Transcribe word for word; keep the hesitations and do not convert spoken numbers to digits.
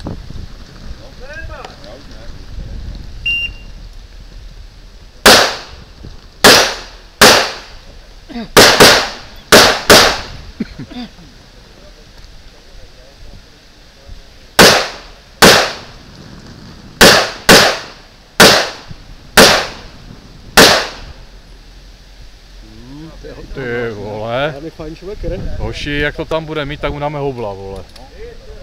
Ty vole. Hoši, jak to tam bude mít, tak mu dáme hobla, vole.